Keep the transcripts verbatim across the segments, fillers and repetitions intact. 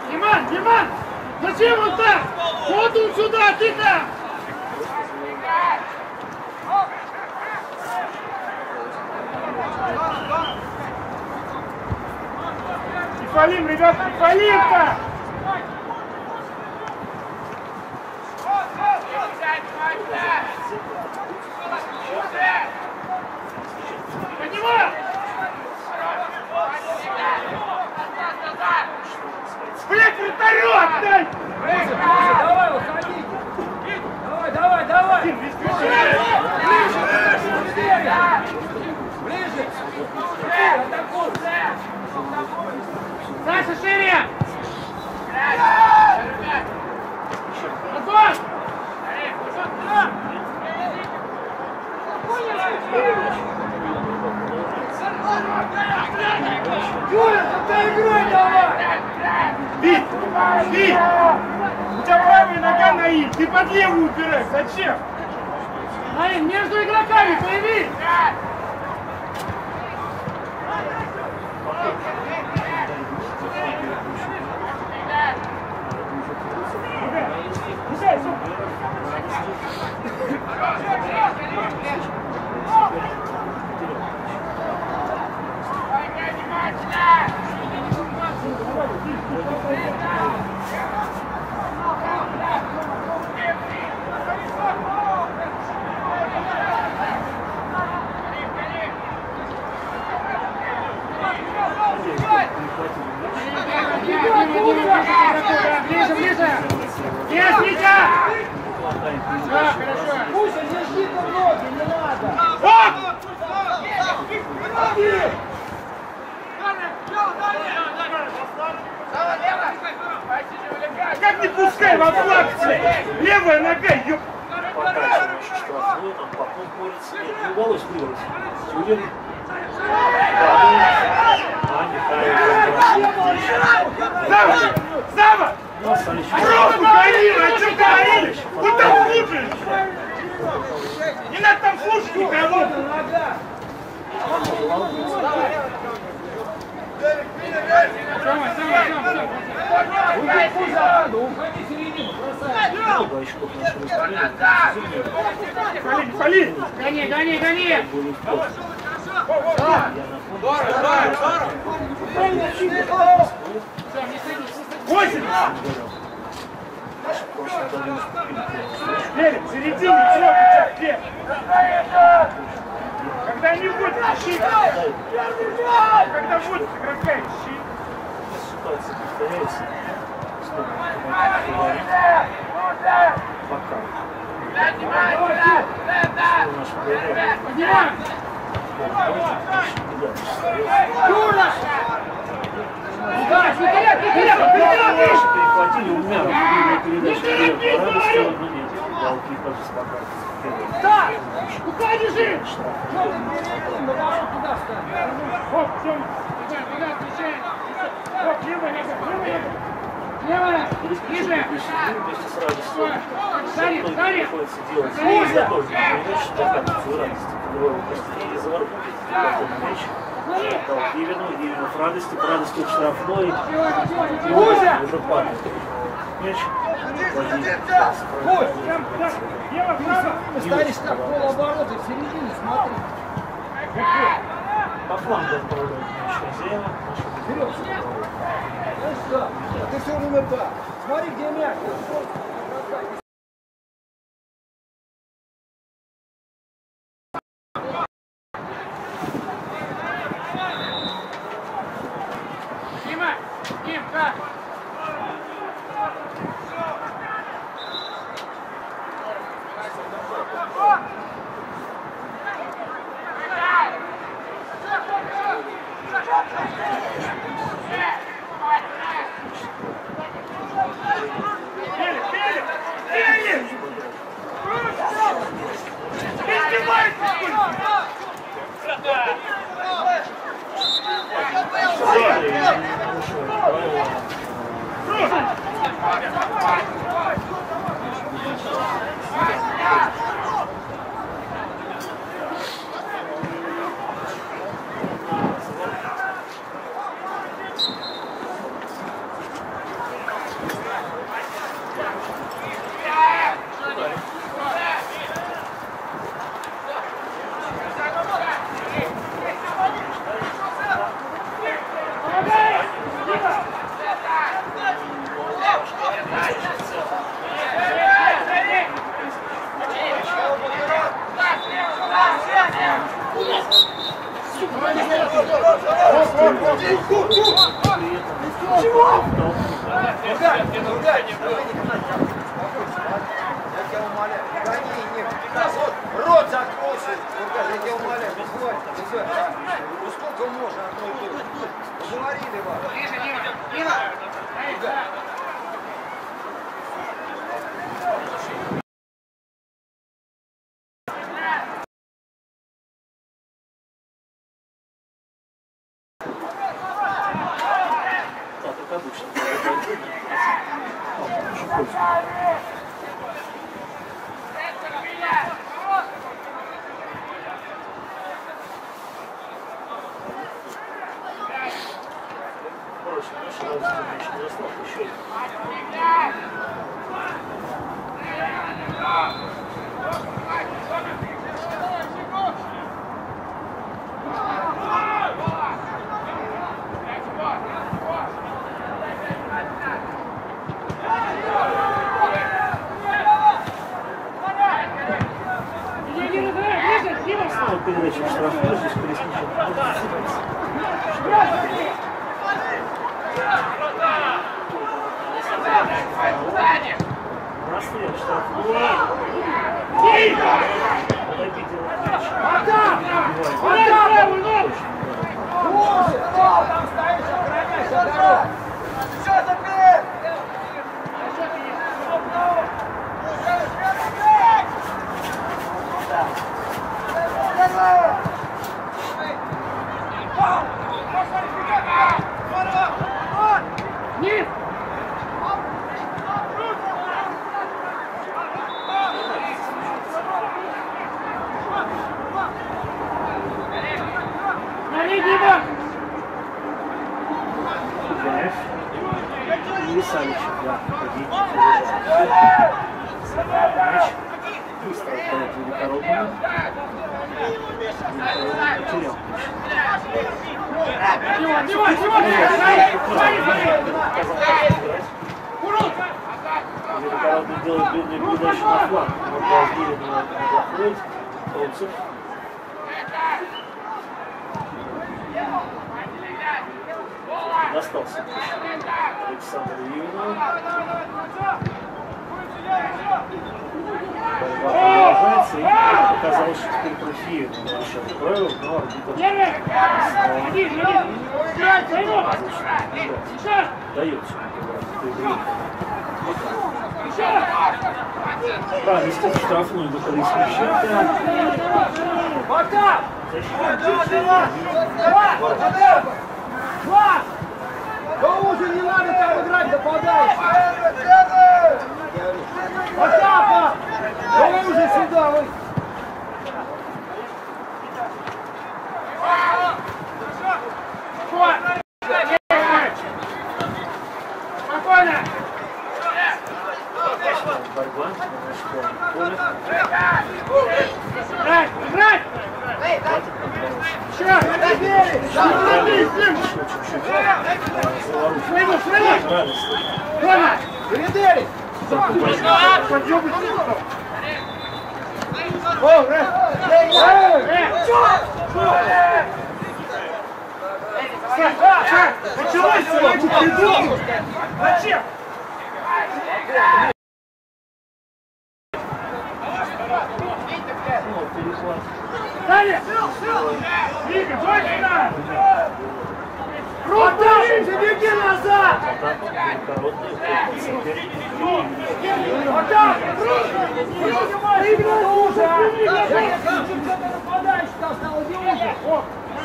Диман, Диман! Зачем он так? Вот он сюда, ты там! Не фалим, ребят, не фалим-то! Поднимай! Блять, вратарю отдай! Давай, выходи! Давай, давай, давай! Ближе! Ближе! Саша, шире! Огонь! Юля, ты играй давай! Бить! Бить! У тебя правая нога, Наиль! Ты под левую упираешь! Зачем? Наиль, между игроками появись! Ближе, ближе! Есть, Витя! Да, хорошо. Пусть держи ноги, не надо! Оп! Как не пускай во флаг-то? Левая нога, ёп! Штрафной, там потом борется. Нет, не удалось выбросить. Тюрин. Сава! Сава! Просто гони, о чем говорили? Вы там слушаешь? Не надо там слушать никого! Сама, сама, сама, Уходи за уходи в середину, бросай! Фали, фали! Гони, гони, гони! Здорово, здорово, здорово! Восемь! Верим, в середине, все, Петя, когда не будет, ищи! Когда будет, игрока, ищи! Ситуация повторяется. Пока. Поднимай! Юра! Да, вперед, вперед, вперед! Перехватили у меня передачу вперед. Рада сделать, но нет. Балки тоже спокойно. Да! Куда держи? Туда встань! Оп, Тёма! Туда, отвечай! Оп, левая нога, левая нога! Левая! Ниже! Вместе с радостью. Сани, Сани! Приходится делать. Я тоже не понимаю, что так свою радость. И заворот. Дал Кивину, Кивину в радости, к радости в штрафной. И Кузя! уже падает. Мяч. Ты станешь как полоборота в середине, смотри. По флангу отправляют мяч хозяина. Вперед! Ну что? Ты все время так. Смотри, где мяч. Дима! Дим, как? Били, били! Били! Издевайся! Рот закройся! Я тебя умоляю, не хватит, не хватит. Ну сколько можно одно и то же? Поговорили вам. Ближе, Дима! Дима! Так, как обычно. Очень хочется. Передача в штрафную, здесь Колесниченко может ошибаться. Расстрел штрафной. Подойти делать мяч. Там стоишь, охраняйся, здорово! Все, закрыть! Нет! Дима! И Савичев, да, ходить. Мяч быстро отдает Великородному. Великородный потерял мяч. Дима, Дима, Великородный делает длинную передачу на фланг. Вот Гирева не заходит. Колцев. Достался Александру Юрьевну. Борьба продолжается, и оказалось, что теперь Профиев еще отправил, но арбитр дает все-таки. Да, нести штрафную до Колесниченко. Да уже не надо там играть, нападаешь! Потапа! Давай уже сюда! Ой. Спокойно! Борьба на школе. Играть! Играть! Сейчас! Своему, своему! Дома! Передели! Подъемный силу! О, ре! Началось сегодня! Зачем? Далее! Вика, больше надо! Круто! Беги назад! Вот так! Играй лучше! Нападаешь, там стало делать! О!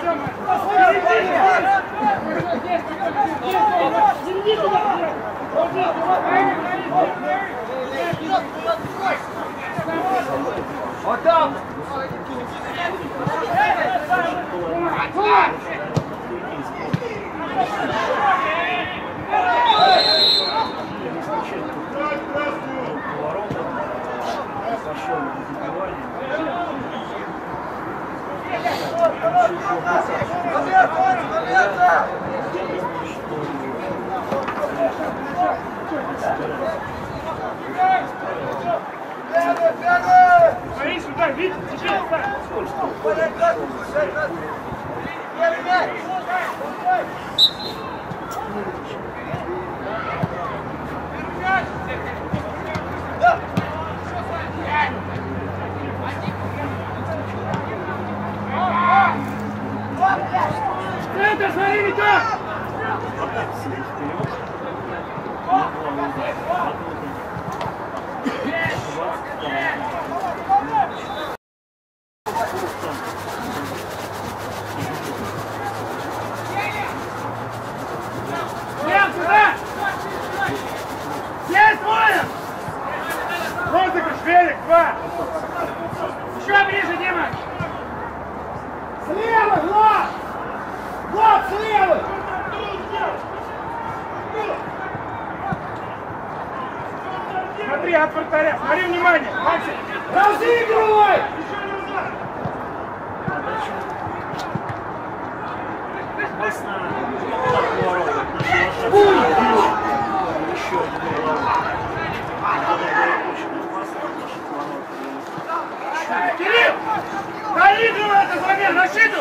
Вот там! Это, смотри, Витя! Лев, сюда! Здесь, Моя! Розыгрыш, Велик, два! Еще ближе, Дима! Слева, Влад! Влад, слева! Смотри, от вратаря, смотри, внимание! Максим! Разыгрывай! Кирилл! Доигрывай это замер, на щиту!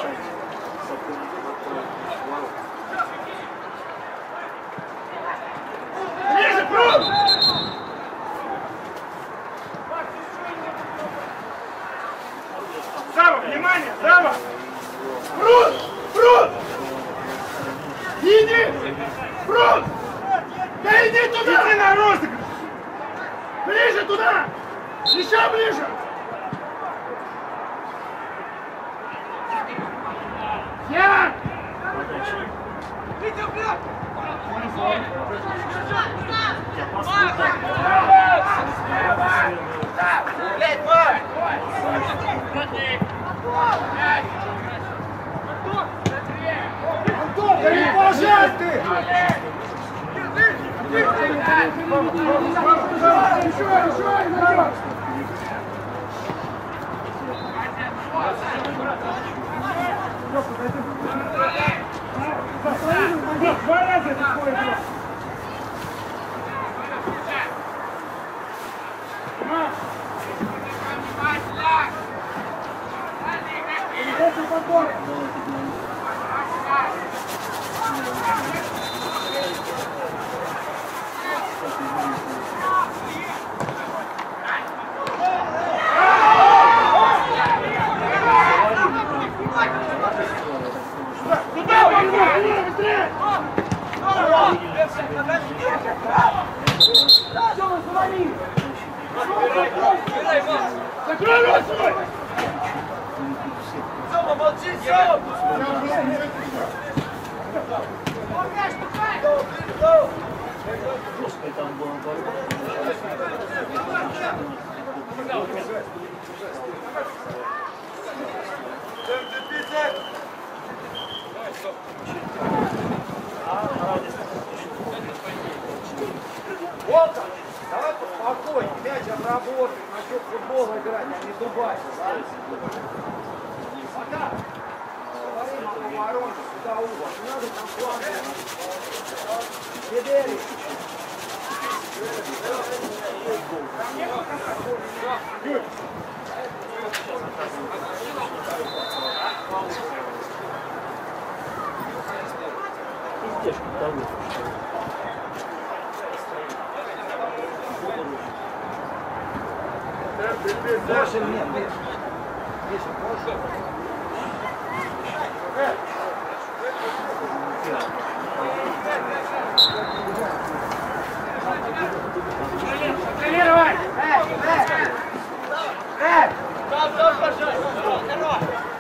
Ближе, Прут! Сава, внимание, Сава! Прут! Прут! Иди! Прут! Да иди туда! Иди на розыгрыш! Ближе туда! Еще ближе! Я! Иди вперед! Блядь, Марк! Антон, да не положай ты! Еще, еще! Два раза это такое было. Куда пошел? Быстрее! Закрой рот свой! Сёма, молчи, Сёма! Жесткая там была борьба. Волка, давай поспокойнее, мяч обработай, насчет футбола играть, а не дубать. Пока. Говорим о обороне, сюда угол. Не надо там плавать. Сидели. Пиздешка того. Больше нет, Миша. Миша, больше. Контролировать! Эй, эй! Эй! Стоп, стоп, пожалуйста!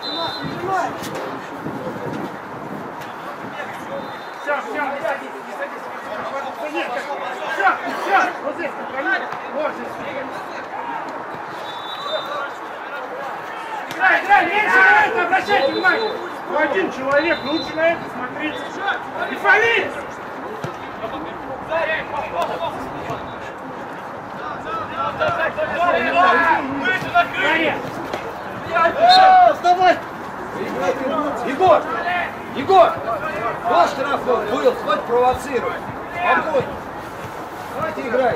Все, все, не садись, не садись. Все, все, вот здесь, вот здесь. Играй, играй, меньше на это обращайте внимание. Ну, один человек, лучше на это смотреть. Не фали! Вставай! Егор! Егор! Ваш штрафной был, хоть провоцируй. Огонь! Давайте играть.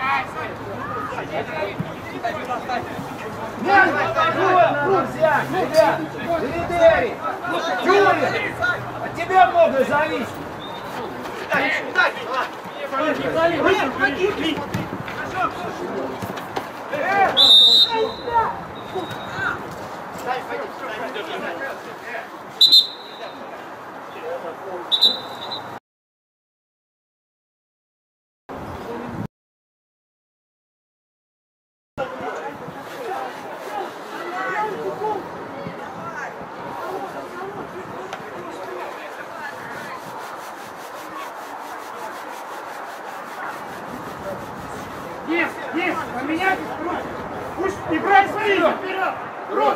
Друзья, ребят, Лидери, Юрий, от тебя многое зависит. Есть, есть, поменять, пусть играть свои, вперед, рот.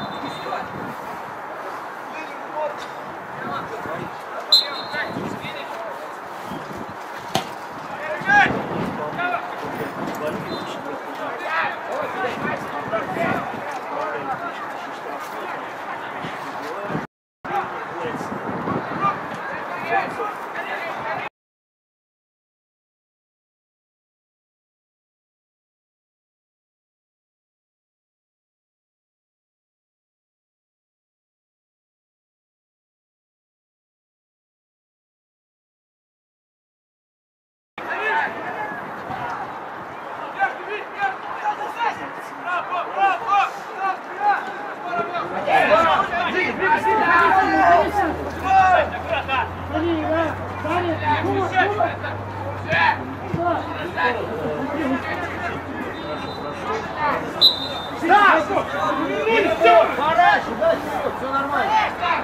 Пора, сюда, вперед, все нормально.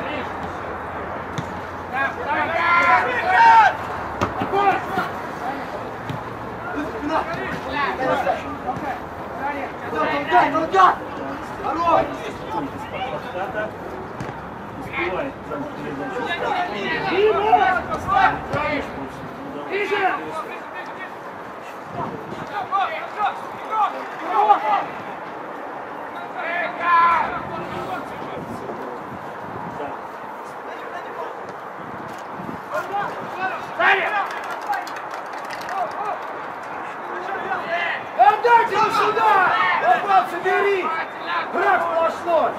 Толкай, толкай! Хорош! Успевает передачу. Отдайте его сюда! Попал, собери! Брат сплошной!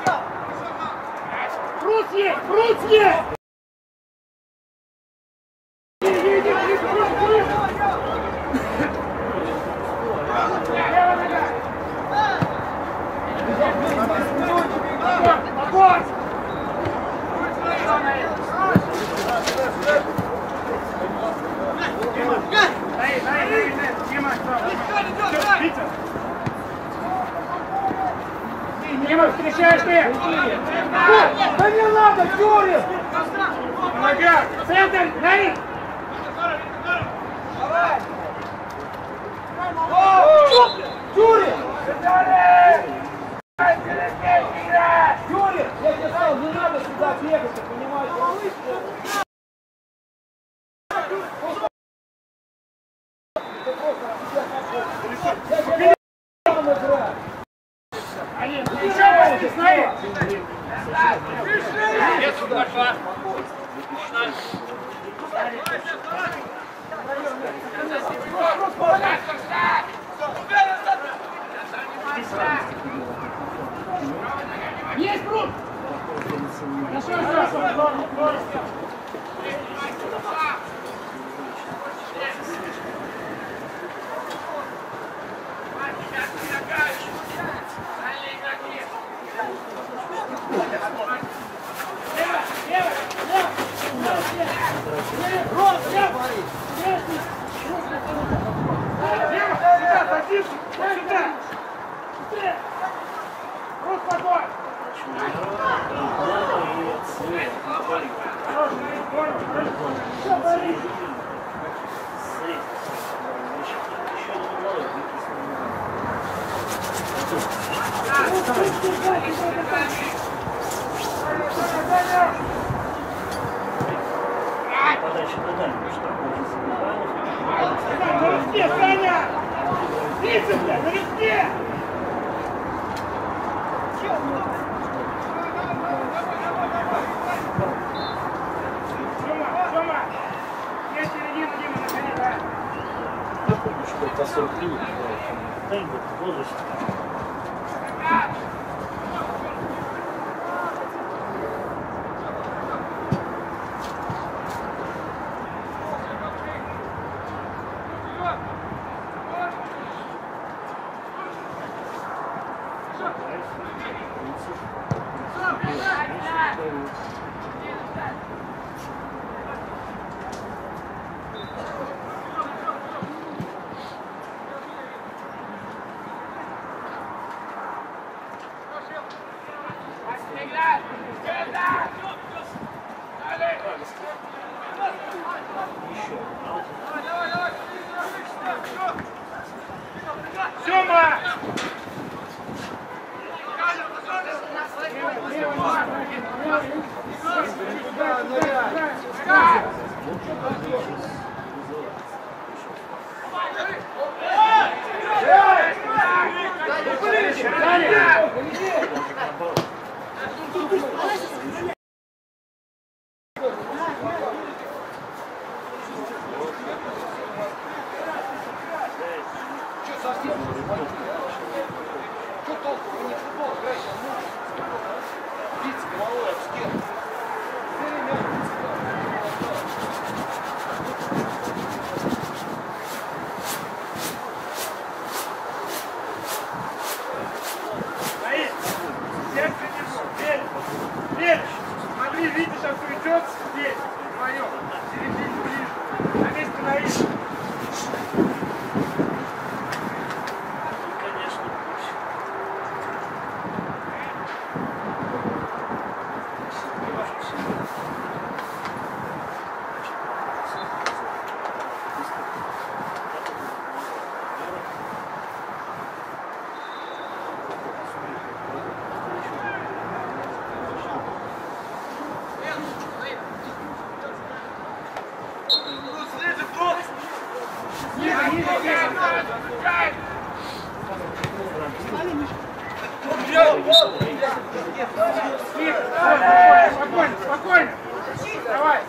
Брус есть! Брус есть! Огонь! Дай, дай, дай, дай, Дима, Витя! Дима, встречаешь ты! Да не надо, Юрий! Нога! Центр! Дай! Юрий! Юрий, я тебе сказал, не надо сюда бегать, ты понимаешь? Один! Еще больше! Смотри! Нет, пошла. Есть Брут! Хорошо, хорошо! Сюда, садись! Сюда! Быстрее! Рус, подбой! Подача на дальнюю штангу уже забивает. На руске, Саня! Видите, блядь, на руске! Тёма, Тёма! Есть середину, Дима, наконец, а? Я помню, что это сорок минут играл. Тайм в возрасте. Сёма! Что толку? Вы не футбол играете, а ну, биться головой об стену. Наид, сердце не верь, верь. Смотри, видишь, сейчас уйдет здесь, вдвоем, в середине ближе. На месте Наид. Спокойно, спокойно. Давай.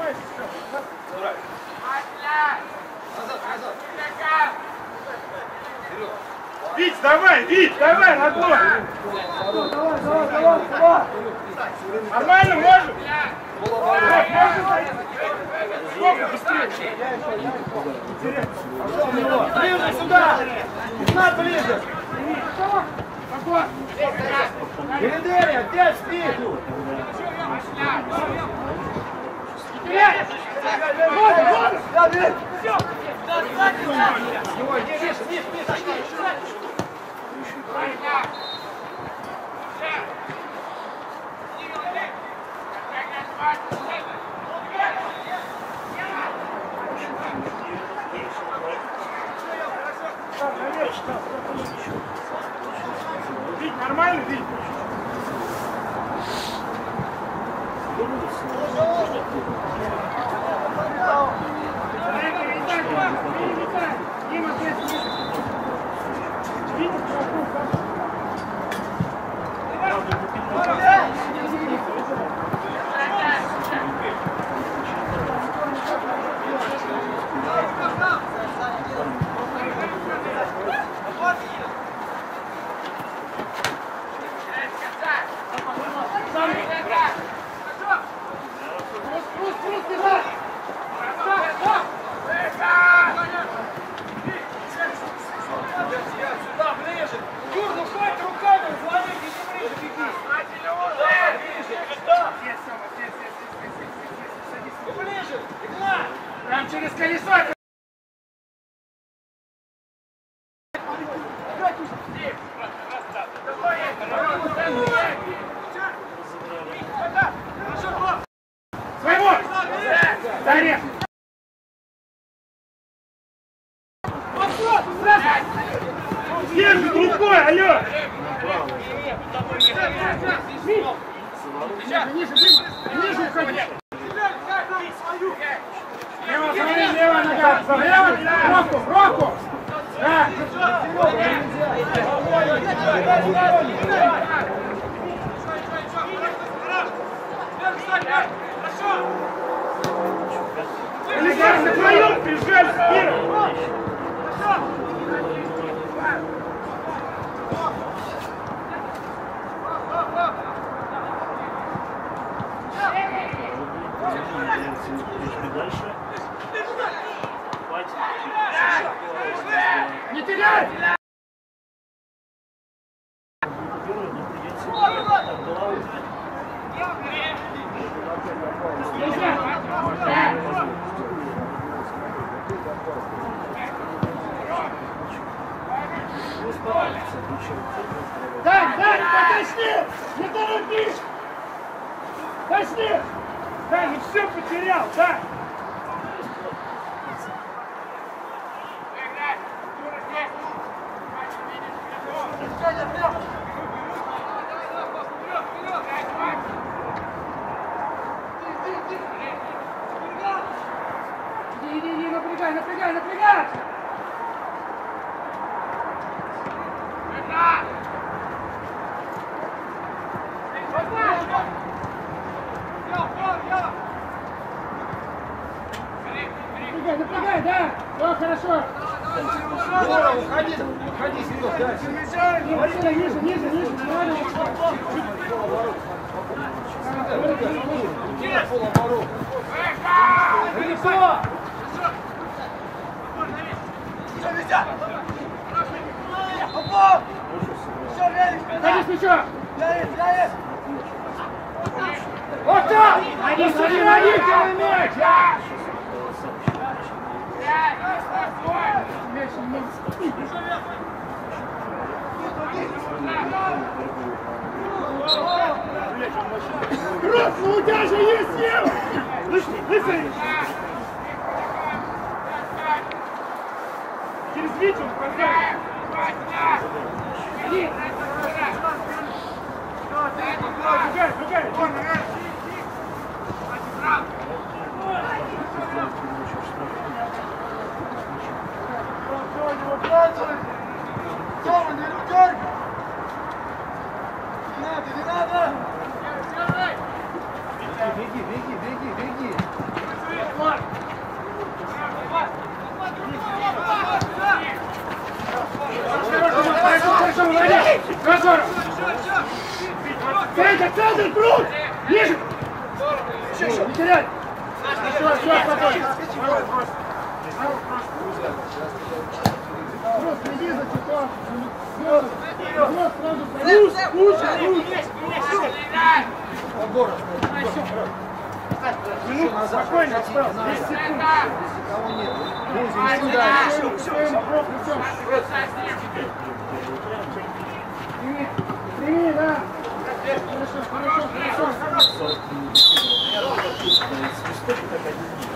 Вить, давай, Вить, давай, родной. Давай, давай, давай, давай. Нормально, можем? Сколько быстрее? Ближе сюда. На, ближе. Спокойно. Передели, опять спи. Вить, нормально, Вить? Сюда, ближе. Юр, ну хватит руками, Владимир, иди ближе, беги. Да, ближе, да. Ну ближе, игла. Прям через колесо. Своего! Дарья! Держи рукой, алло! Ниже, ниже уходи! Лево, смотри, лево нога! Лево, руку, руку! Да! Александр, вдвоем прижали! Хорошо! Пришли дальше. Хватит. Не теряй! Первый, но придется так, головой. Дань, Дань, потащи! Не торопись! Тащи! Дань, ну все потерял, Дань! Иди, иди, иди, напрягай, напрягай, напрягай! Напрягай, напрягай, да? О, хорошо. Здорово, уходи, уходи, Серег, дальше. Ниже, ниже, ниже, ниже. Полоборот. Лицо! Ходи с плеча! Вот так! Ходи, ходи, ходи, целый мяч! Мяч не может. Кросс, ну у тебя же есть сила! Лысый, лысый! Через Витю он подгадит. Иди! Другай, другай! Тёма, не ругай! Не надо, не надо! Беги, беги, беги, беги! Хорошо, молодец! Разворот! Центр, центр, крут! Ниже! Не теряй! Все, все, спокойно! Просто иди за чуток! Вот, сразу плюс, куча, куча! Побор! Минуту, спокойно, осталось, десять секунд! Кого нет? Все, все, все, Прими, прими, да! Хорошо, хорошо, хорошо!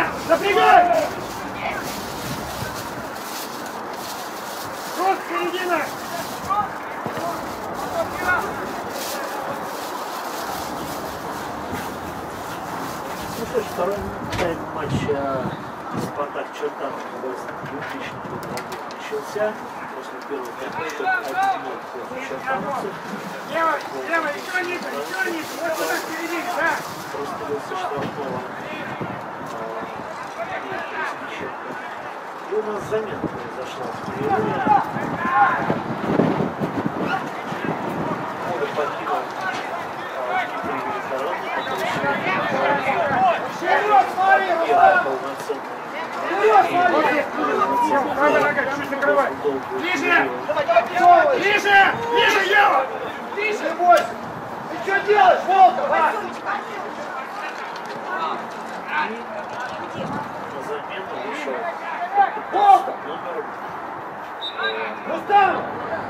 Леша, запрягай! Рост, середина! Ну что ж, второй тайм матча Спартак Чертанов двухтысячный год начался. После первого тайма один ноль против чертановцев. Лево, лево, еще ниже, еще ниже, вот сюда в середине, да! Просто вылся штрафного. И у нас замена произошла в перерыве. Мода покинул Дмитрий Великородный, который Вперед, смотри, первый Руслан! полноценный. Вперед, смотри! Правая нога, чуть закрывай! Ближе! Делай! Ближе! Ближе, Ева! Не бойся! Ты что делаешь, Волков, а? На замену вышел Волков! номер Рустам!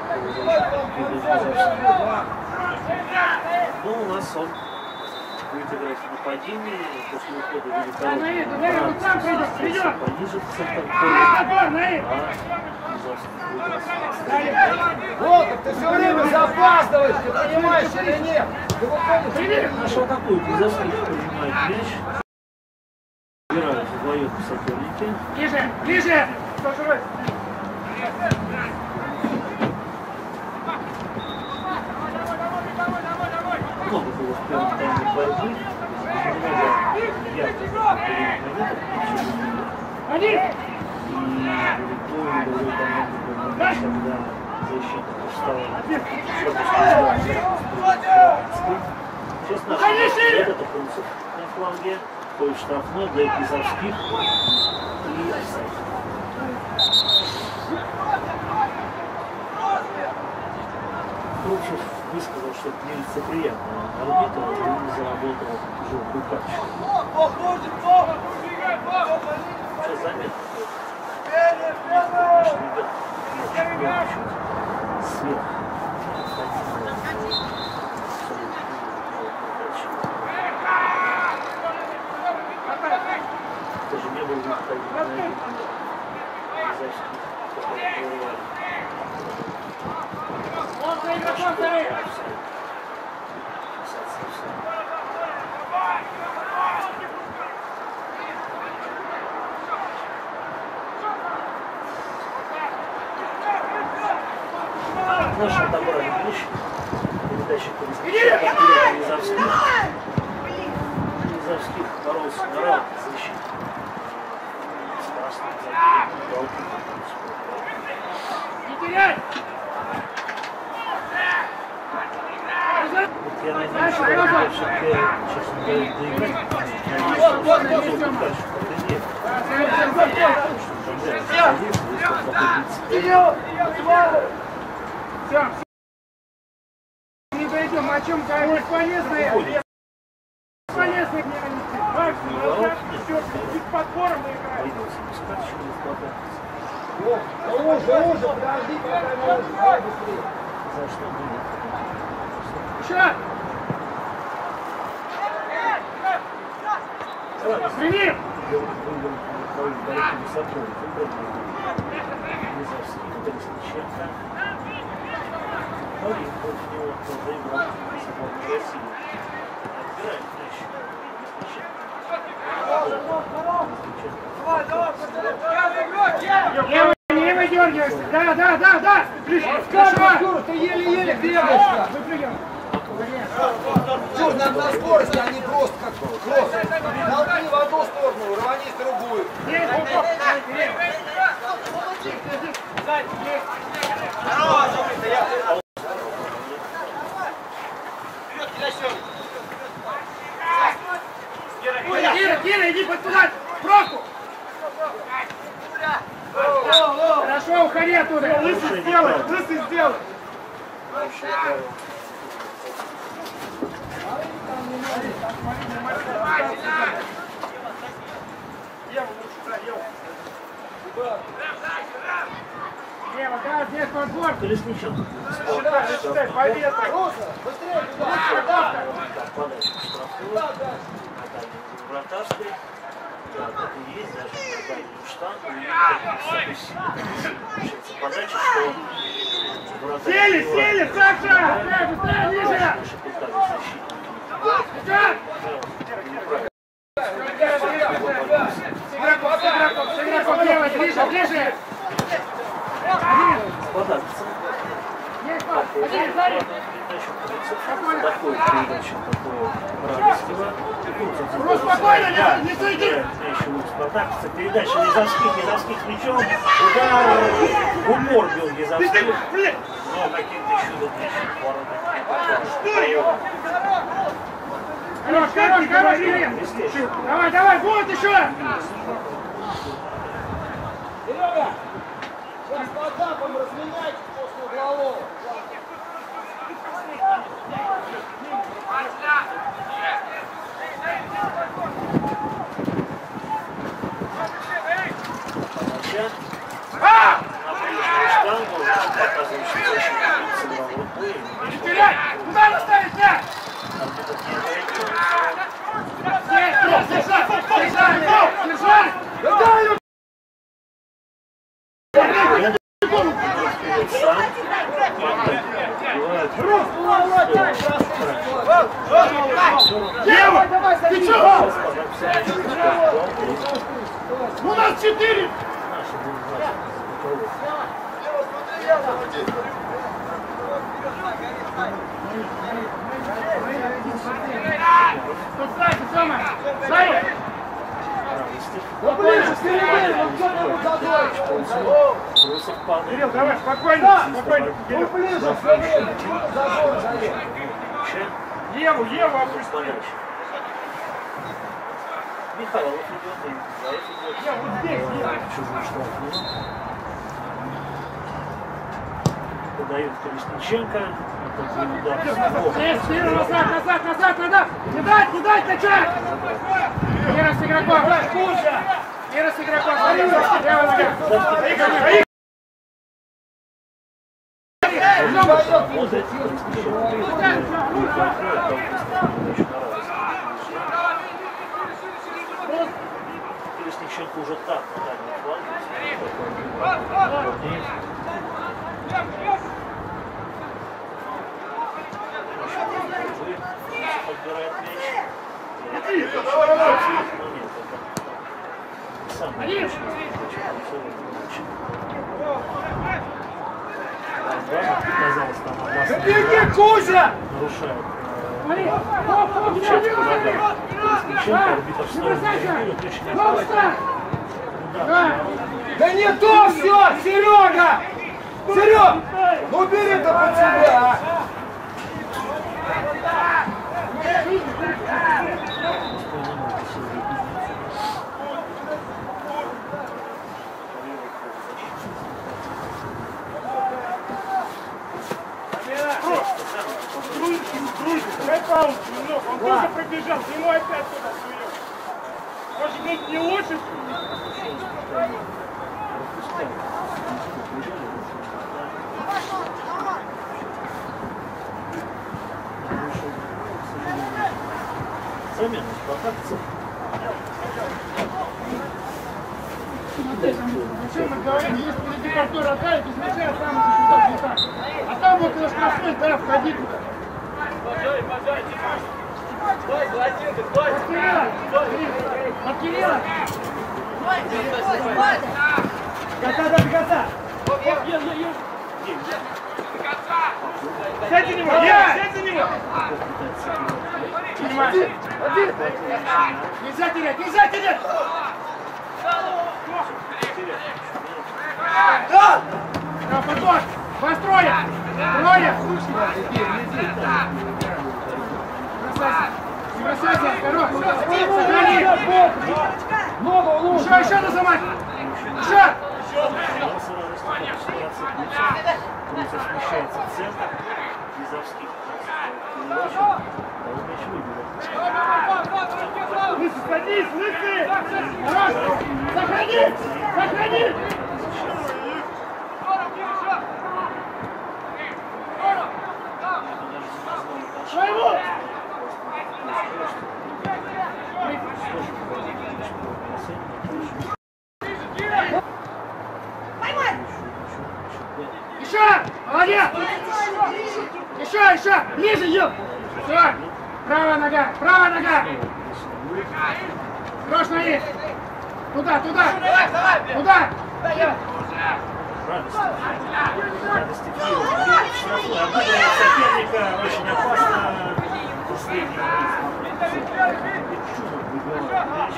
Ну, у нас он будет играть в нападении после ухода Да, Наид, Великородного. Наид, вот сам придет, придет! Пониже в центр Есть поля. отбор, Наид! А Ижевский будет Волков, ты все время запаздываешь, ты понимаешь или нет? Ты выходишь... Привет! Наш атакует Ижевский, принимает мяч. Играют вдвоем соперники. Ближе! Ближе! Что же Много было в первом тайме борьбы. Много ярких моментов. Один! И далеко и другой команды был момент, когда защита устала Сейчас наш это Топунцев на фланге, ходит штрафной, дает Ижевских и офсайд. Кручев высказал, что это нелицеприятно. Арбитр и заработал желтую карточку. Сейчас заметно. Конечно, ребят, я чуть сверх. Даже не был выходить на один. Ижевский, который прерывали. Наши отобрали мяч. Передача перед Ижевских. Ижевских боролся на равных защите. Страшно. Не теряй! Я надеюсь, что это все-таки сейчас он дает доиграть. Надеюсь, что он дальше Все, не дойдем, о чем говорить полезное. Полезное Макс, назад, все, без подбора мы играем. О, уже, уже, подожди, пока не уже, давай быстрее. За что будет? Еще! Прими! Лево, не выдергивайся! Да, да, да, да! Хорошо! Ты еле-еле бегаешь-то! Чур, надо на скорости, а не просто как кросс. Толкни в одну сторону, рвани в другую. Кира, Кира, иди под туда! Пробку! Хорошо, уходи оттуда! Лысый сделай! Лысый сделай! Лево, да, здесь подбор! Колесниченко. Сюда, считай, победа! Руса, быстрее туда! Подача штрафной. Вратарской. Да, так и есть, даже иногда и штангу, и получается подача, что вратарь Сели, забивает. сели, Саша! Да, быстрее, ниже! Выше пытались защитники. Как? Неправильно. С игроком, с игроком, с игроком делай, ближе, ближе! Податься. Есть пас, один, сзади! Такой передача, такой радостного. Ну, спокойно, не, не суети! Еще лучше Спартаковца. Передача Низовских, Низовских мячом. Удар в упор бил Низовских. Но каким-то чудом мячом ворота. Хорош, хорош, хорош, Кирилл! Давай, давай, будет еще! Серега, сейчас по этапам разменяйте после углового. А! На ближнюю штангу показывает, что защитник сыграл рукой. Не теряй! Куда наставить мяч? Держать! Держать! Держать! Держать! Ева, ты чего? У нас четыре! Тут сзади, Тёма! Сзади! Кирилл, давай, спокойно, спокойно, Кирилл. Еву, Еву опусти. Михайлов идет, и Заев идет. Я вот здесь, Ева. Чужой штраф. Подает Колесниченко. Кира, назад, назад, назад, назад! Не дать, не дать, качать! Кира с игроком! Кира с игроком! Левая нога! Колесниченко уже так на дальний фланг. Подбирает мяч. Самый лучший показалось там опасно. Беги, Кузя! Нарушает. Получает удар. Колесниченко, арбитр снова реагирует. Очень опасно. Да не то все, Серега! Серега! Ну бери это под себя! Дай паузу немного, он тоже пробежал, ты ему опять туда суешь. Может быть не лучше? Замена Спартаковцев. Зачем мы говорим, если впереди повтор отдали, без мяча там результат не так. А там вот на штрафной, да, входи туда. Поджай, поджай, Тимош! Стой, Золотинка, стой! От Кирилла! От Кирилла! Кота, до кота! Сядь за него! Сядь за него! Понимаешь? Нельзя терять! Нельзя терять! Да! Да, потом! Построя! Строя! Не бросайся! Хорош! Сохрани! Ногу лучше! Еще, еще нажимай! Еще! Крутов смещается в центр. Низовских переворачивает. Мяч выбил. Лысый, садись! Лысый! Хорош! Сохрани! Сохрани! Своего! еще, еще! Ближе, Ел! Все! Правая нога! Правая нога! Крош на них! Туда, туда! Туда! Радости Киева. Обыгрывает соперника очень опасно. Последний чудом выбивает мяч.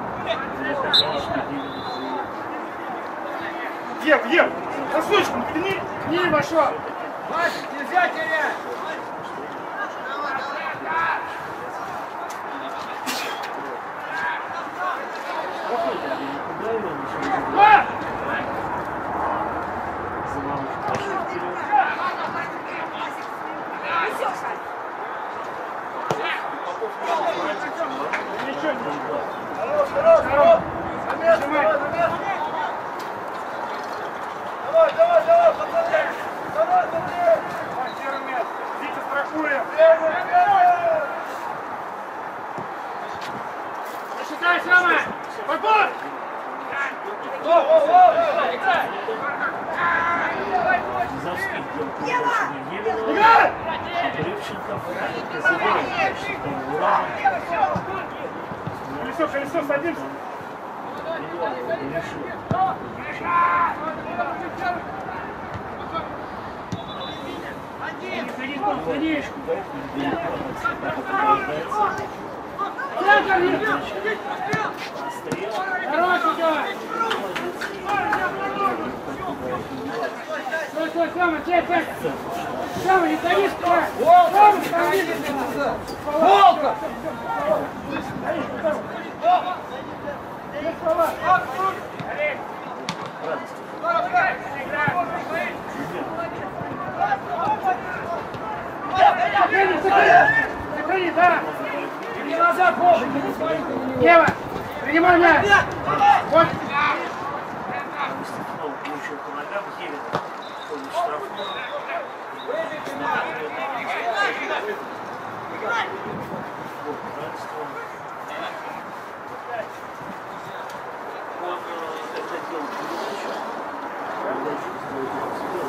Ев, Ев! Носочком пни! Пни вошел! Мальчик, нельзя терять! А! Хорош, хорош, хорош! Замес, давай, замес! Давай, давай, давай, пацаны! Давай, пацаны! Первый мяч! Витя страхуем! Засчитай, Сема! Подбор! Играй! Колесо, колесо, садимся! Садись, садись! Хорош, идет! Стой, стой, Сема, сядь, сядь! Сема, не садись, стой! Сема, садись! Волка! Сохрани, сохрани! Сохрани, да! Иди назад, Волка! Ева, принимай мяч! Вот! Получил по ногам, Евин ходит штрафной. Вот, равенство. Он, когда делал передачу, когда чувствует его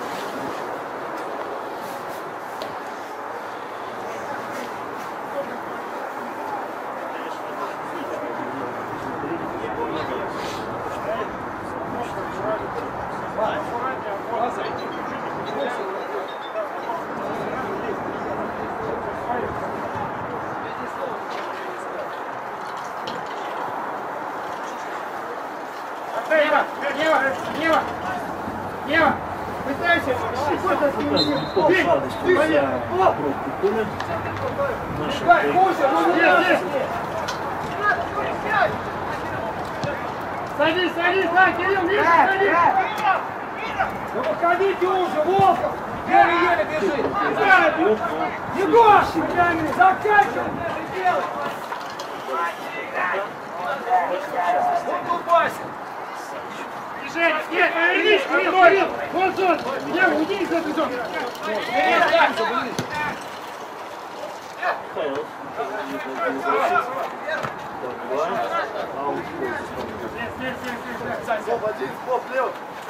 Ева, Ева, Ева! Ева! Пытайся! Бей! Пробку Коля. Садись, садись, да, Кирилл, Миша, садись! Ну подходите уже, Волков! Еле-еле бежит! Егор! Заканчивай! Вот тут Вася! Движение! Нет, вернись, Кирилл, Кирилл! Вот зон! Ева, уйди из этой зоны! Михаил. Два. Аут. Один, стоп, лев!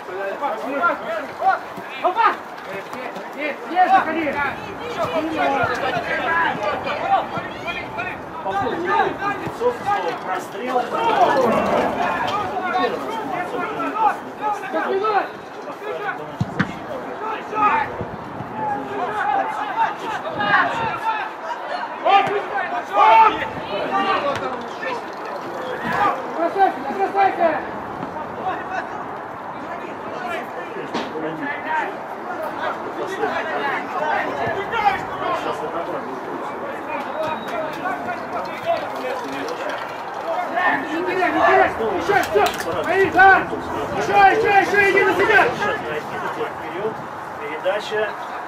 Опа! Нет, нет, заходи! Лицов, прострел. Подбегай! Оп! Оп! Бросайся, бросайся! Не теряй, не теряй! Еще, все! Мои, да! Еще, еще, еще, иди на себя! Вперед, передача.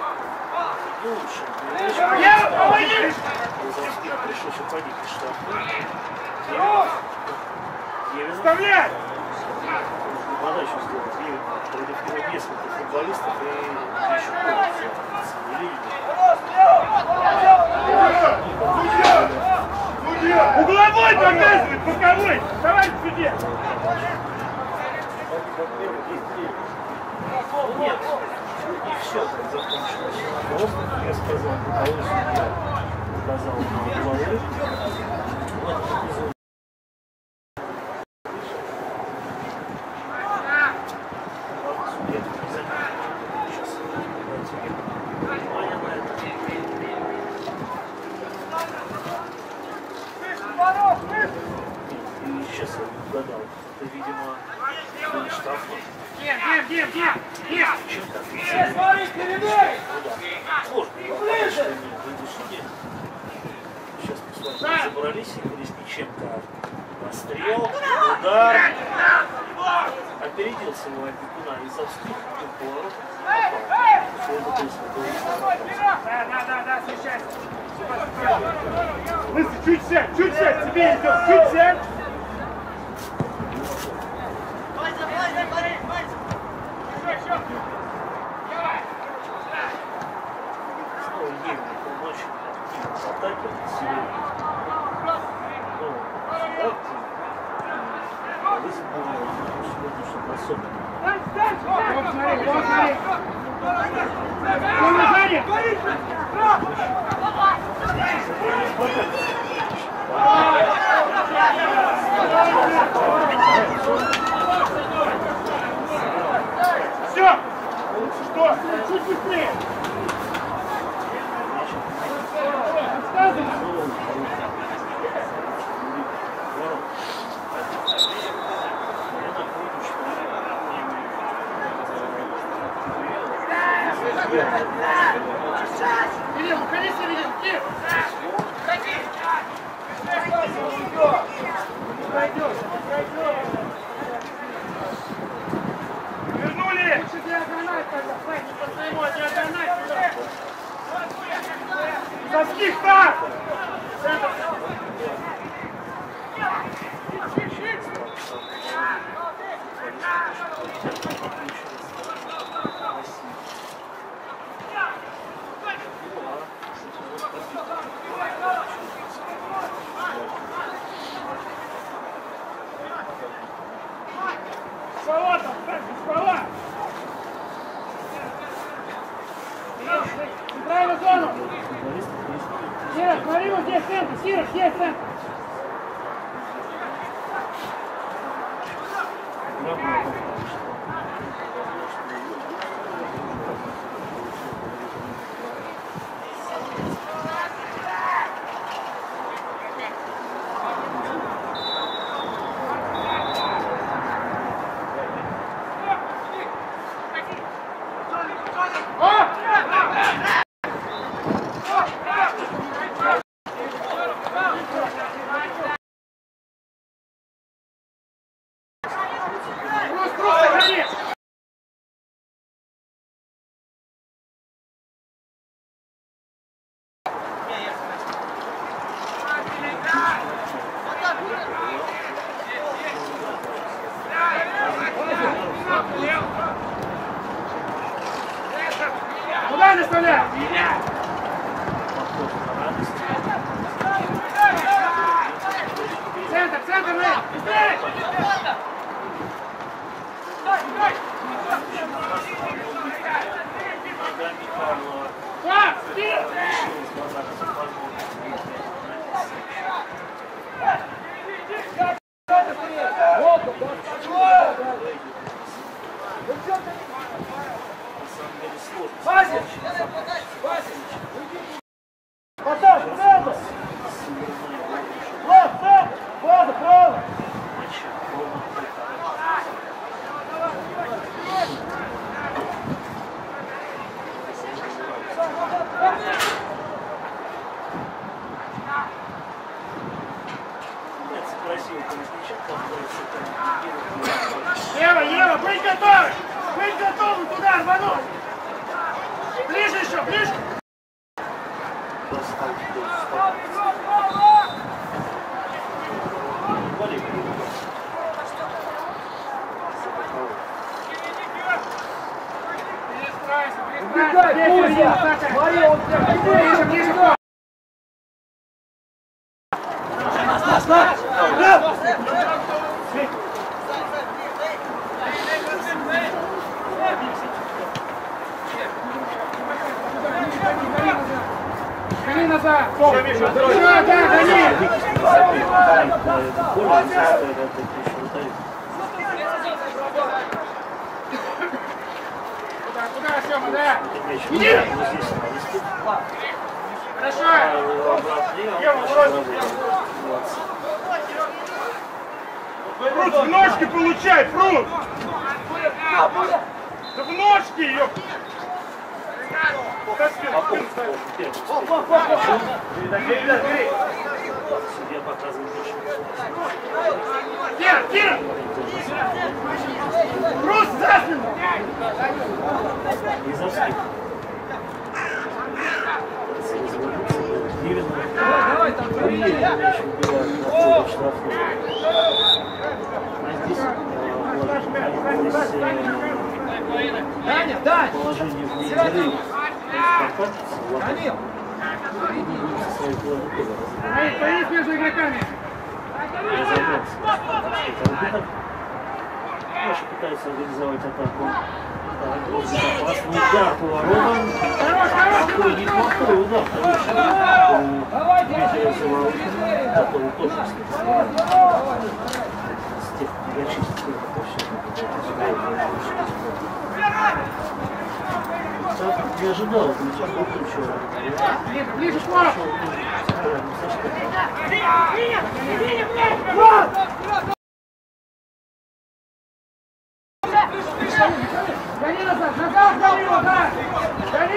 Лучше. Я, помоги! Пришлось уходить из штрафной. Евин. Вставляй! Подачу сделать. Евин. Против него несколько футболистов и еще Судья! Угловой показывает, боковой! Давай к суде! Нет. И все так закончилось. Просто, как я сказал, боковой судья указал на угловой. В этом эпизоде судья не заметил. Сейчас обратите внимание на это. И сейчас я не угадал. Это, видимо, был штрафной. Дим, Дим, Дим, Дим! Чемка. Все, смотри, перебей! Сложно. Ближе! Сейчас мы с вами разобрались, играли с Ниченко. Пострел, удар. Опередил своего опекуна из-за вскрытия поворота. Да, да, да, да, встречайся. Лысый, чуть сядь, чуть сядь, тебе идет, чуть сядь. Снова Евгений, он очень активен в атаке сегодня. Ну, активен. Лысый был сегодня что-то особенное. Вот смотри, вот смотри. Вон сзади. Все. Что? Чуть быстрее. Отсказывай. Кирилл, уходи, Кирилл, Кирилл! Уходи! Пройдешь, пройдешь! Вернули! Лучше диагональ тогда, Фрэнк, по своему диагональ туда! Соски так! Спала там, Фрэнк, спала! Центральную зону! Сира, смотри, вот здесь центр, Сира, здесь центр! Куда наставляй? Центр, центр, Рэй! Быстрее! Пас, вперед! Вася! Потом, центр! Влад, центр! Влада, право! Ева, Ева, быть готовы! Быть готовы туда рвануть! Ближе еще, ближе! Убегай, Кузя! Смотри, он тебя ближе, ближе! Нас, нас, нас! назад! Все, Миша, все, да, гони! Куда, куда, Сема, да? Иди! Хорошо! Ема, брось! Фрут, в ножки получай, Фрут! Да в ножки, ёп! Судья показывает больше. Кира, Кира! Фрут, за спину! И за спину. Кирин. Давай, там, проверяй! Даня, Даня! Положение в игры. Данил! Стоишь между игроками! Наши пытаются организовать атаку. Опасный удар поворотом. Такой неплохой удар. Дмитрия Заварухина, который тоже с тех многочисленных не ожидал от Дмитрия Ключева. Ближе, ближе, Флор! Гони назад! Назад, Данила, да! Гони!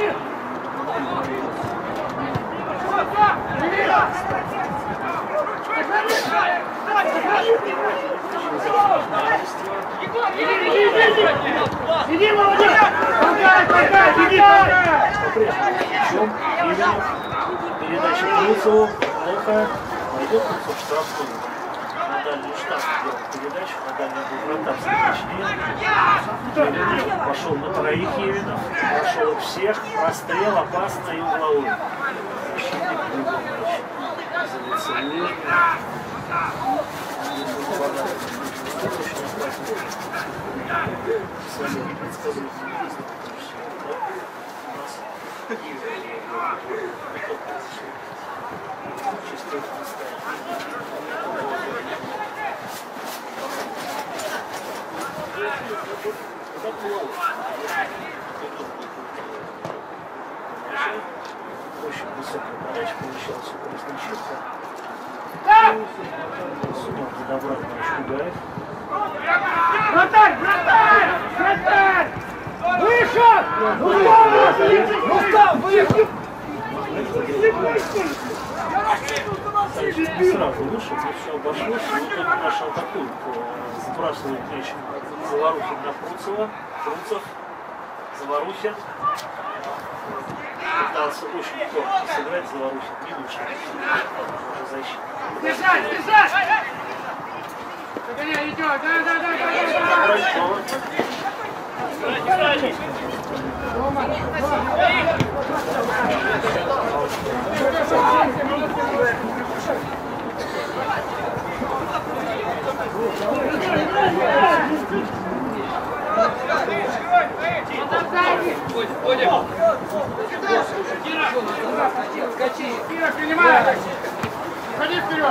Иди, молодец! Помогай, помогай, беги, помогай! Передача Крыльцеву. Плохо. Пойдет Крыльцев в штрафную. На дальний штраф делает передачу. На дальний был вратарский, точнее. Пошел на троих Евинов. Пошел всех. Прострел опасно и угловой. Защитник выиграл мяч. Залицевый. Сами не предсказуют. Чисто очень высокая подача получалась у Красниченко. Сумел подобрать наш Кугаев. Вратарь, вратарь! Вратарь! Вышел! Рустам, выехал! Сразу вышел, но все обошлось. И вот это наш атакует. Сбрасывает мяч Заварухин на Фруцева. Фруцев, Заварухин. Пытался очень коротко сыграть, Заварухин не вышел. Уже защита. Бежать, бежать! Догоняй, идет! Да, да, да, да, да, да! Рома, Кира, принимай! Ходи вперед!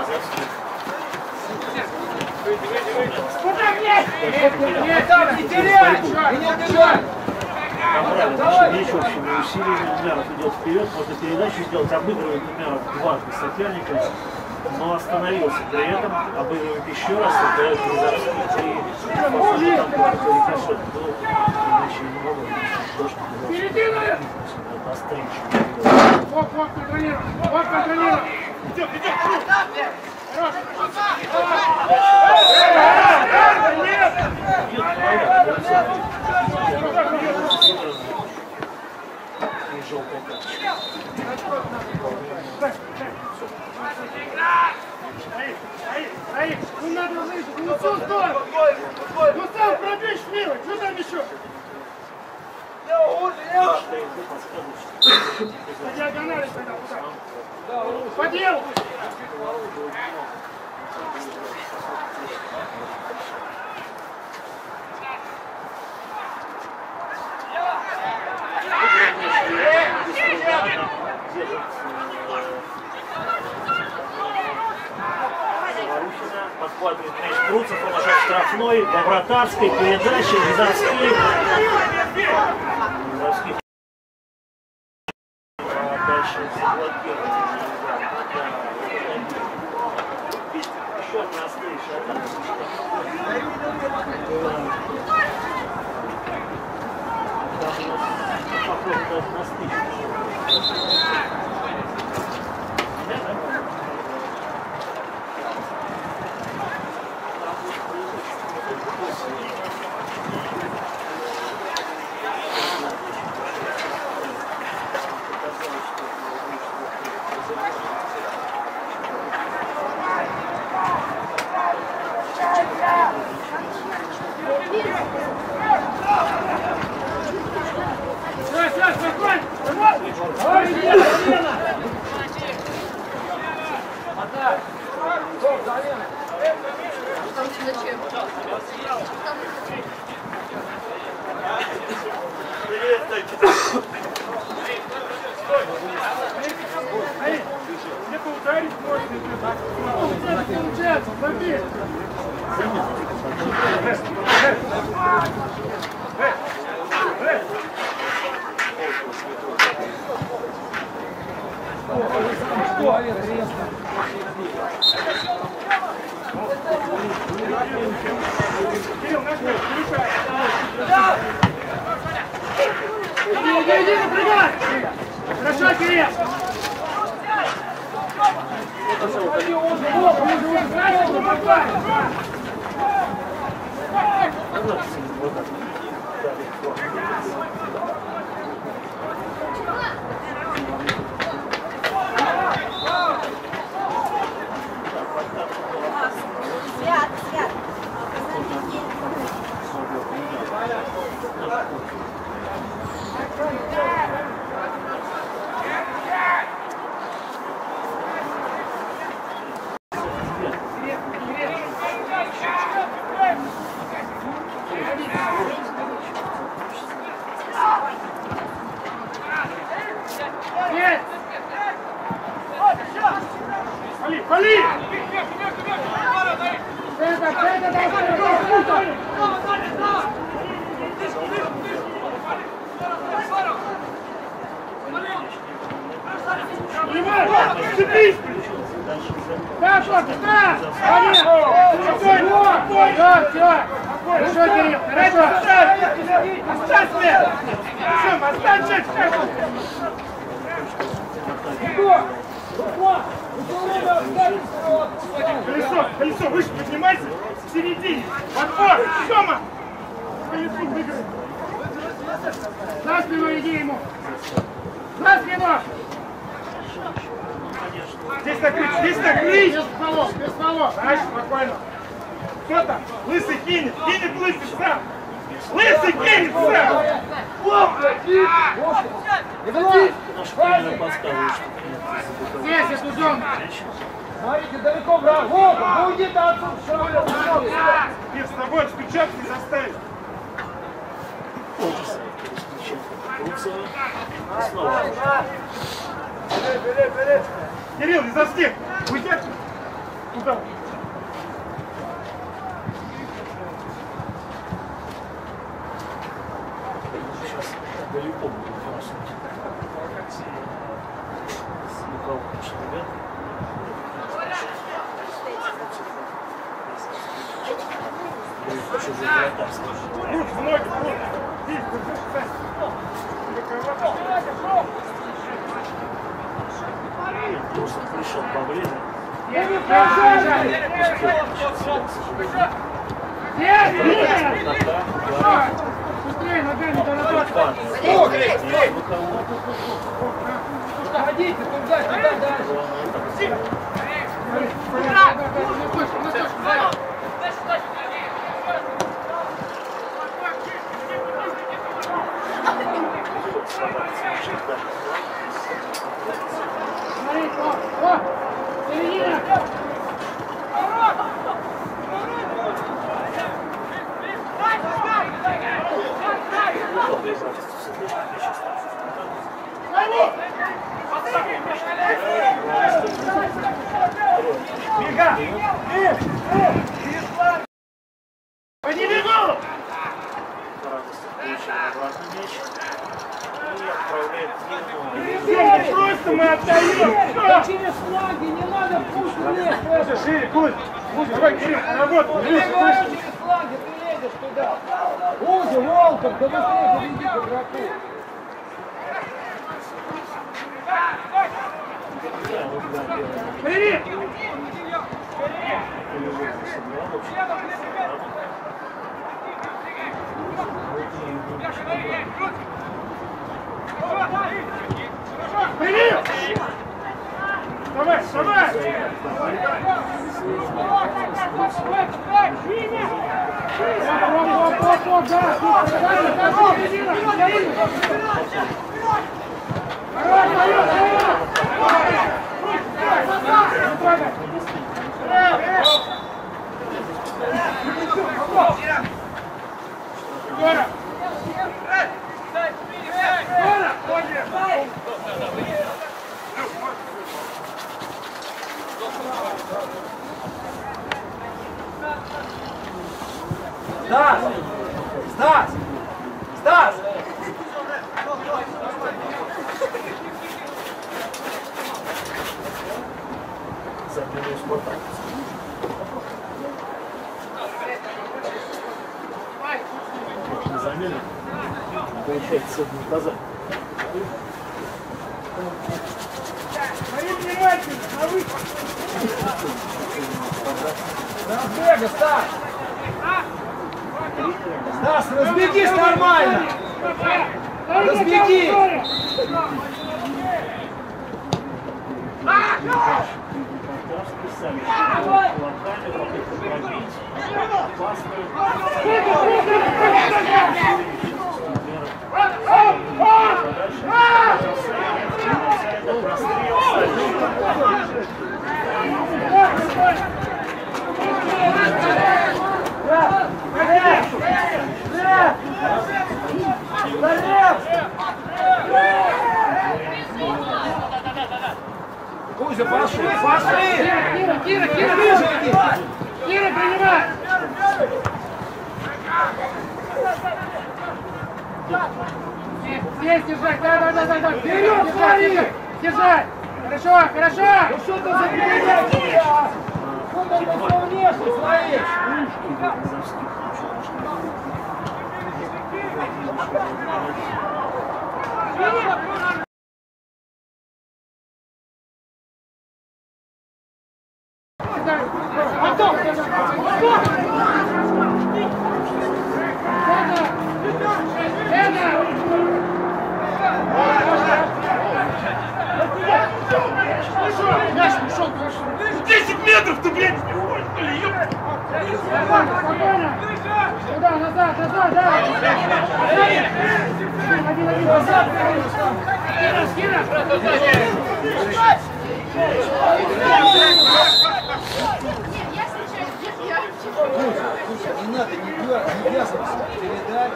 Куда мне? Нет, там не теряй! Не держай! Давай! Меч общими усилиями. Умяров идет вперед, можно передачу сделать, обыгрывает Умяров дважды соперника, но остановился при этом, обыгрывает еще раз, отдает Гризовский и похоже там какой-то рикошет был, иначе не могло быть. Середина! Это острейший. Вот, вот, контролируй! Вот, контролируй! Идем, идем! Хорош! Нет! И желтая карточка. Стоит, стоит, стоит! Ну надо выйти! Ну все, стой! Ну сам пробей, Шмилов! Что там еще? По диагонали тогда куда? По делу! смотрит мяч Круцев, он уже штрафной, во вратарской, передача, Низовских. Низовских. Дальше заблокировать. Еще одна остывшая атака. Похоже, даже на стыке. Где-то ударить можно. Получается, забей. Кирилл, наш мяч, решай. Иди, иди, иди, напрягай! Хорошо, Кирилл! Свят, свят. Пали, пали! Это, это, это, цепись! Да, что, да! Спокойно! Да, все! Хорошо, Кирилл, хорошо! Оставь меня! Все, оставь честь! Колесо, колесо, выше поднимайся! В середине! Подбор! Сема! Колесо выиграй! За спину иди ему! За спину! Здесь накрыть, здесь накрыть! Без полов, без полов! Дальше, спокойно! Кто там? Лысый кинет! Кинет лысый сам! Лысый кинет сам! Наш тренер подсказывает, что Здесь, эту зону! Смотрите, далеко, брат. Вот, ну уйди ты отсюда. Мир, с тобой стучаться не заставишь! полчаса переключил Круцева. И снова. Кирилл, из-за всех! Уйди! Туда! Сейчас далеко будет бросать. Лукавый, конечно, ребят. Хочу за вратарство. Руки в ноги, руки! Здесь, держи, Сань! Просто пришел поближе. Я не проезжаю! Нет! Быстрее ногами доработай! Ходите туда, туда, дальше. Смотри, о, о! Середина! Бега! обратно мяч и отправляет ему. Здесь просто мы отдаем. Да через флаги, не надо пусть лезть. Кузя, шире, Кузя. Кузя, давай, Кирилл, работай. Ты не говоришь через флаги, ты лезешь туда. Кузя, Волков, да быстрее доведи к игроку. Привет! Привет! Давай, давай! Стас! Стас! Стас! Замену Спартак. На замену получается наказание. Смотри внимательно, на выход. Разбега, Стас! Стас, разбегись нормально! Разбеги! Расписали, кулаками, попытка пробить. Опасную. Кузя, пошли, пошли! Кира, Кира, Кира, Ближе иди! Кира, принимай! Здесь держать, да, да, да, да, да. Вперед, держать, держать! Хорошо, хорошо! Ну что ты за передачи? Вот он пошел внешне свои! Антон! Мяч пришел, десять метров ты, блядь, не уходишь, блин, ёпта! Спокойно, спокойно! Туда, назад, назад, да! Один, один, назад! Кира, Кира! Не надо, не ввязываться, передай.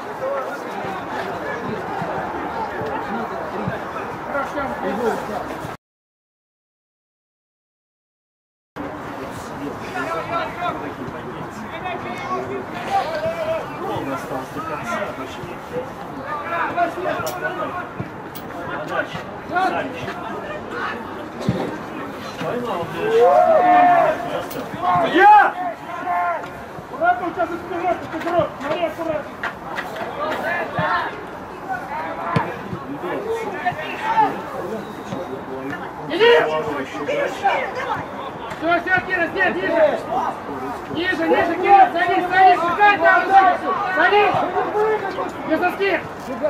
Ровно осталось до конца, больше нет. Подача. Савич. Поймал мяч. Я! Аккуратно, у тебя за спиной, ты дрот, смотри аккуратно. Иди! Все, все, Кира, здесь, ниже! Ниже, ниже, Кира, садись, садись, шагай там, садись! Без доски!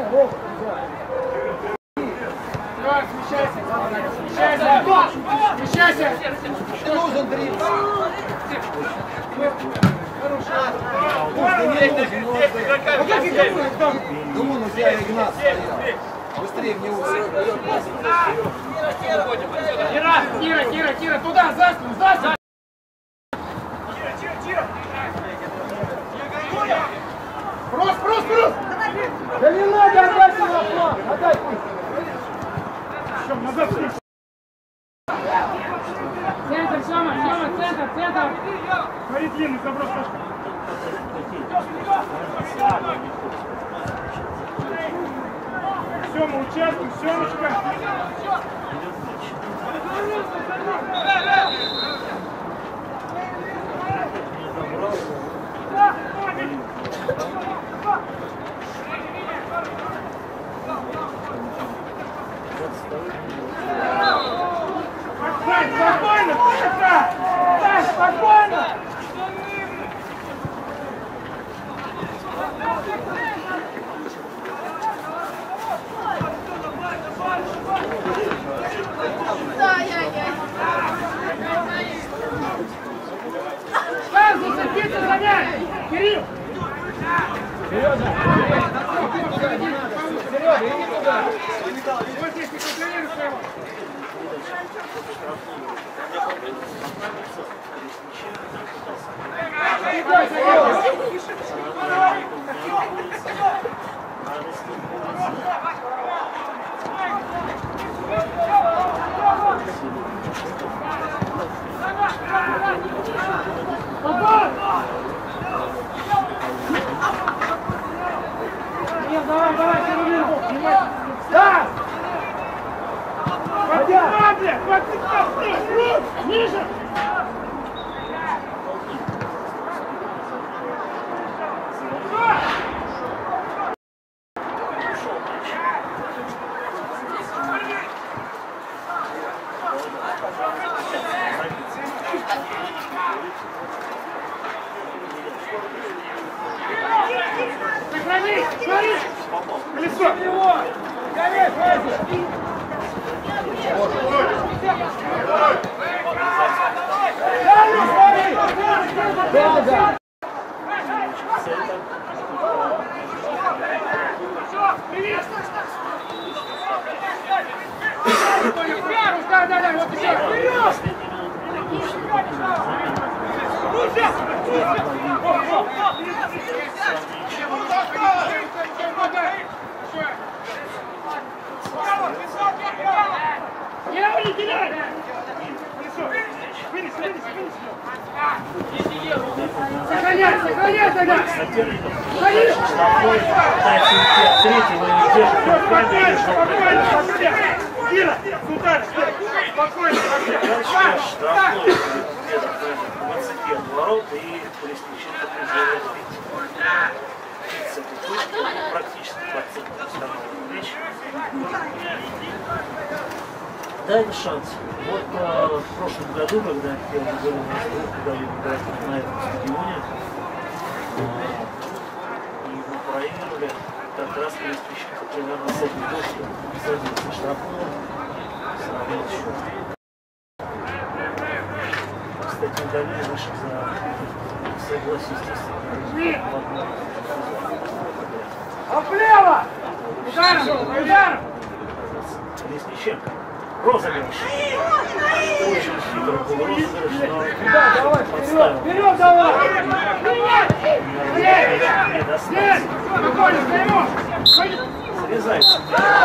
Давай, смещайся, смещайся, смещайся! Ты нужен дрифт. Да вон у тебя Игнат стоял. Быстрее мне усы. Кира, Кира, Кира, Кира, туда, за спину, за спину! Кира, Кира, Кира! Брось, брось, брось! Да не надо, отдай сюда флаг! Отдай пусть! Все, назад, центр, Сема, Сема, центр, центр! Смотри, длинный заброс, Сашка! сейчас, Гусеночка. Сань, спокойно, Саша! Сань, спокойно! Сань, зацепиться за мяч! Кирилл! Сережа! Сережа, иди туда! Вот здесь не контролируй своего! Нет, давай, давай, Кирилл! Да! Хватит, хватит, хватит! Ниже! Сохрани! Смотри! Колесо! Гоняй, Вася! Долго! Привет! Да, да, да, вот еще! Вперед! Я не теряй! Вынес, вынес, вынес! Сохраняй, сохраняй тогда! Сохраняй! Спокойно, спокойно, спокойно! Кира, удар! Спокойно, спокойно! двадцать от ворот и Колесниченко призывает практически двадцать установленный мяч. Дай шанс. Вот а, в прошлом году, когда я говорил на стол, когда я играл на этом стадионе, а, и мы проигрывали, как раз Колесниченко примерно с этой дочкой садился штрафной, сравнил счет. Кстати, удалили наших за согласие, естественно. А влево! Ударом! Ударом! Колесниченко. Розыгрыш. Очень хитро был розыгрыш, но да, давай, вперед! Вперед давай! не достался. Спокойно, вперед! Срезается.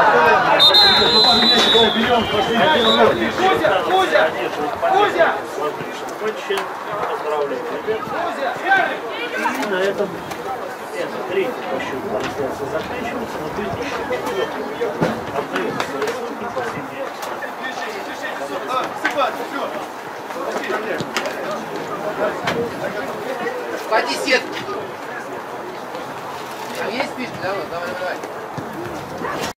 Кузя! Кузя! Кузя! Очень поздравляю ребят. И на этом это третий по счету трансляция заканчивается, но будет еще четвертый. Отдают свои руки последние. Ходи, сетки. Там есть спички? Давай, давай, давай.